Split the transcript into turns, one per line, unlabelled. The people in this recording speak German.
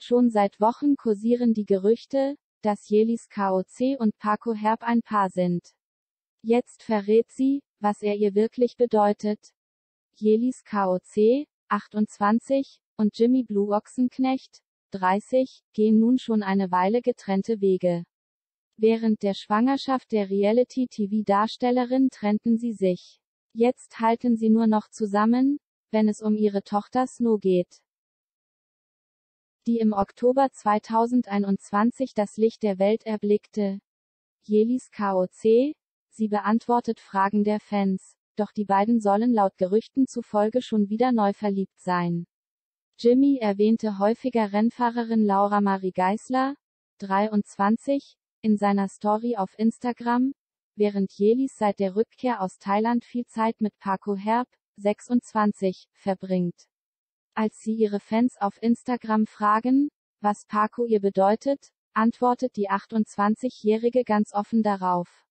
Schon seit Wochen kursieren die Gerüchte, dass Jelis KOC und Paco Herb ein Paar sind. Jetzt verrät sie, was er ihr wirklich bedeutet. Jelis KOC, 28, und Jimmy Blue Ochsenknecht, 30, gehen nun schon eine Weile getrennte Wege. Während der Schwangerschaft der Reality-TV-Darstellerin trennten sie sich. Jetzt halten sie nur noch zusammen, wenn es um ihre Tochter Snow geht, die im Oktober 2021 das Licht der Welt erblickte. Jelis KOC, sie beantwortet Fragen der Fans, doch die beiden sollen laut Gerüchten zufolge schon wieder neu verliebt sein. Jimmy erwähnte häufiger Rennfahrerin Laura Marie Geisler, 23, in seiner Story auf Instagram, während Jelis seit der Rückkehr aus Thailand viel Zeit mit Paco Herb, 26, verbringt. Als sie ihre Fans auf Instagram fragen, was Paco ihr bedeutet, antwortet die 28-Jährige ganz offen darauf.